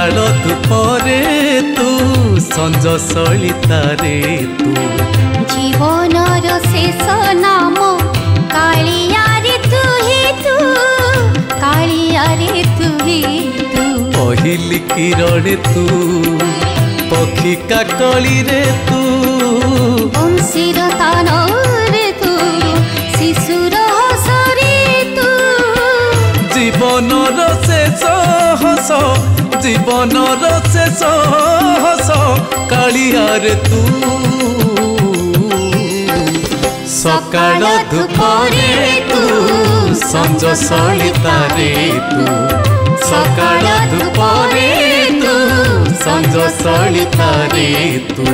सकाळ धूपरे तू संज सलितारे तू जीवनर शेष नाम कालिया रे तू ही तू कालिया रे तू ही तू पहिली किरण तू पक्षी काकली रे तू बंशीर तान रे तू शिशुर हस रे तू जीवनर शेष हस जीवनर शेष हस कालिया रे तू सकाळ धूपरे तू संज सलितारे तू सकाळ धूपरे तू संज सलितारे तू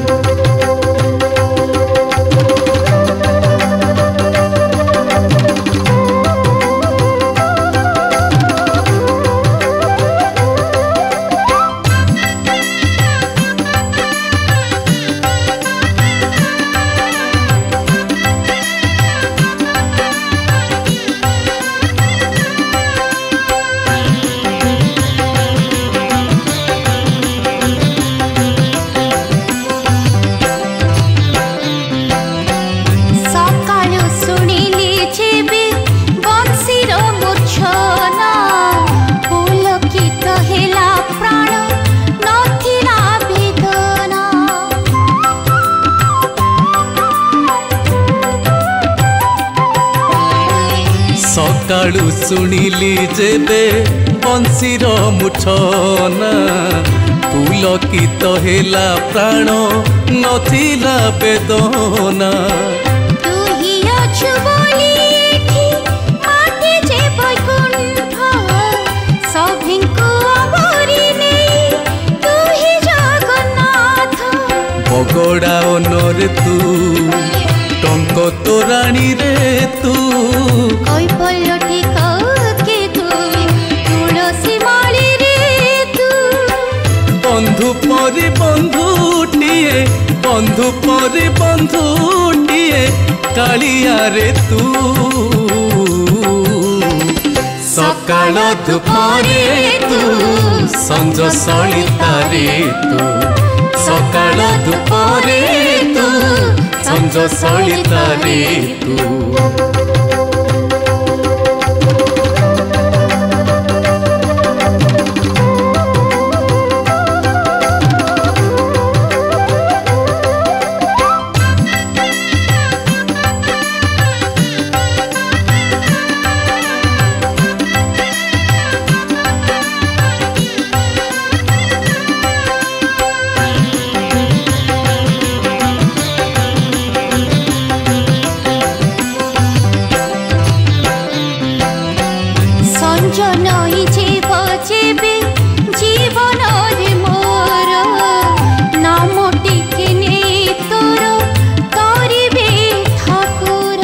सकाळू सुनिली जेबे बंशीर मुठना पुलकित हेला प्राण नथिला वेदना तू ही अछु बोली एठी माटे जे बैकुंठ सभिंकु अबरी नै तू ही जगन्नाथ बगड़ा ओनर तू टंक तोराणी रे तू कैफल्यटी के तू तुलसी माली रे तू बंधु परी बंधुटिए बंधु परी बंधुटिए कालिया रे तू सकाळ धूपरे तू संज सलितारे तू सकाळ धूपरे तू संज सलितारे तू संजनई जीव जेबे जीवन रे मोर नाम टिके ने तोर करिबे ठाकुर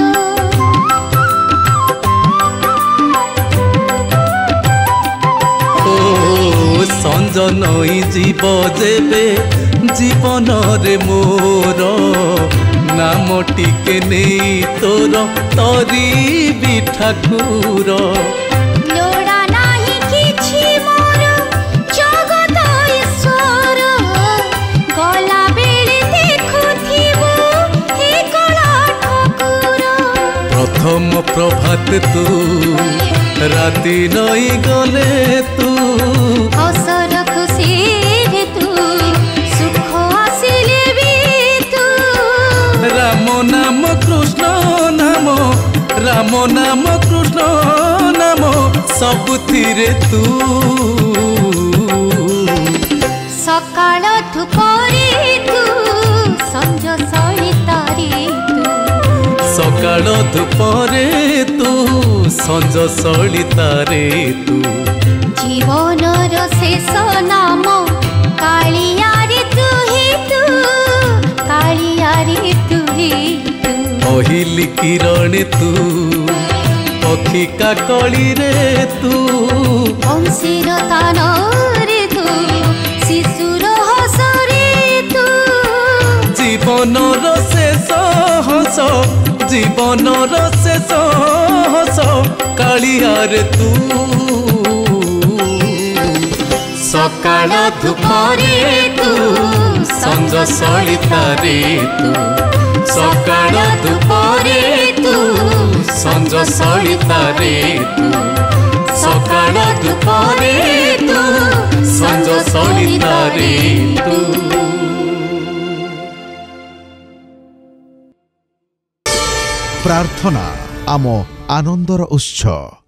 ओ संजनई जीव जेबे जीवन रे मोर नाम टिके ने तोर तरिबी ठाकुर लोड़ा नाही किछि मोर जगत ईश्वर गला बेले देखुथिबो हे कला ठाकुर प्रथम प्रभात तू राति नई गले तू हसर खुशी रे तू सुख आसिले भी तू राम नाम कृष्ण नाम राम नाम कृष्ण नाम सबुथिरे तू सकाळ धूपरे तू संज सलितारे तू सकाळ धूपरे तू संज सलितारे तू जीवनर शेष नाम कालिया रे तू ही तू कालिया रे तू ही तू पहिली किरण तू पक्षी काकली रे तू बंशीर तान रे तू शिशुर हस रे तू जीवनर शेष हस जीवनर शेष हस कालिया रे तू सकाळ धूपरे तू संज सलितारे तू सकाळ धूपरे तू संज सलितारे तू सकाळ धूपरे तू संज सलितारे तू। प्रार्थना आम आनंदर उत्स।